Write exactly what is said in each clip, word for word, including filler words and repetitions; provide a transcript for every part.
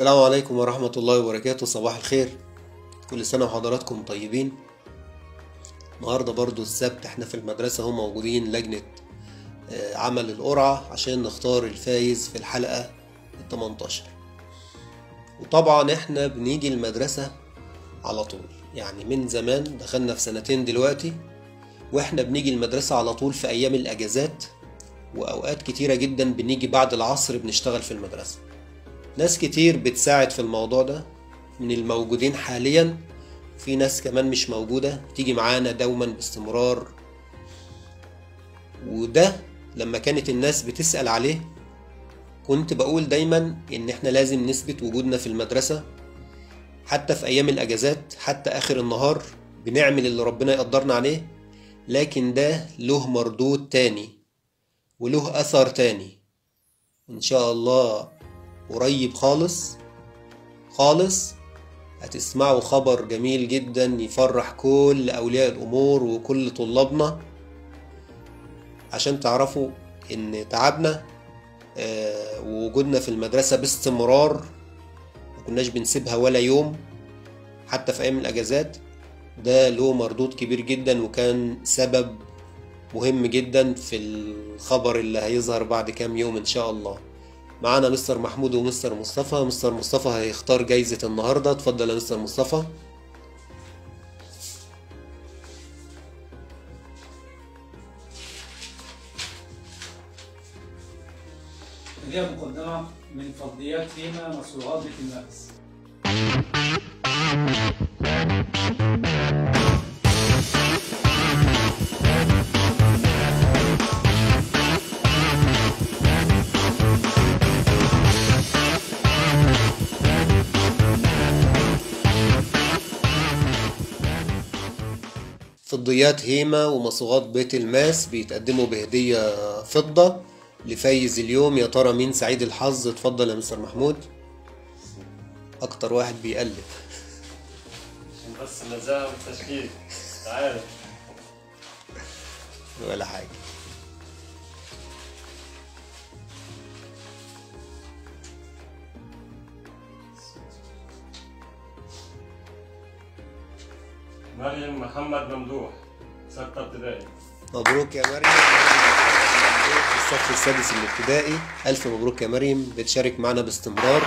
السلام عليكم ورحمة الله وبركاته. صباح الخير، كل سنة وحضراتكم طيبين. النهاردة برضو السبت، احنا في المدرسة هم موجودين لجنة عمل القرعة عشان نختار الفايز في الحلقة التمنتاشر. وطبعا احنا بنيجي المدرسة على طول، يعني من زمان دخلنا في سنتين دلوقتي، واحنا بنيجي المدرسة على طول في ايام الاجازات، واوقات كتيرة جدا بنيجي بعد العصر بنشتغل في المدرسة. ناس كتير بتساعد في الموضوع ده من الموجودين حاليا، في ناس كمان مش موجودة بتيجي معانا دوما باستمرار. وده لما كانت الناس بتسأل عليه كنت بقول دايما ان احنا لازم نثبت وجودنا في المدرسة، حتى في ايام الاجازات، حتى اخر النهار بنعمل اللي ربنا يقدرنا عليه. لكن ده له مردود تاني وله اثر تاني ان شاء الله قريب خالص خالص. هتسمعوا خبر جميل جدا يفرح كل اولياء الامور وكل طلابنا، عشان تعرفوا ان تعبنا ووجودنا في المدرسة باستمرار ما كناش بنسيبها ولا يوم، حتى في ايام الاجازات، ده له مردود كبير جدا، وكان سبب مهم جدا في الخبر اللي هيظهر بعد كام يوم ان شاء الله. معانا مستر محمود ومستر مصطفى. مستر مصطفى هيختار جايزة النهاردة. اتفضل يا مستر مصطفى. هي مقدمة من فضليات هيما مصروفات بيت المقدس. فضيات هيما ومصاغات بيت الماس بيتقدموا بهدية فضة لفايز اليوم. يا ترى مين سعيد الحظ؟ اتفضل يا مستر محمود. اكتر واحد بيقلب عشان بس النزاهة والتشكيل، تعال ولا حاجة. مريم محمد ممدوح، ستة ابتدائي. مبروك يا مريم، الصف السادس الابتدائي. ألف مبروك يا مريم، بتشارك معنا باستمرار.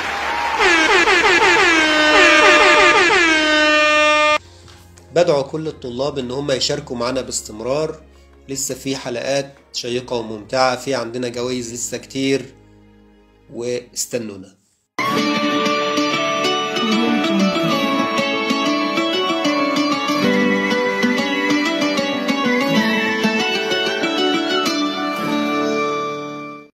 بدعو كل الطلاب ان هم يشاركوا معنا باستمرار، لسه في حلقات شيقة وممتعة، في عندنا جوائز لسه كتير، واستنونا.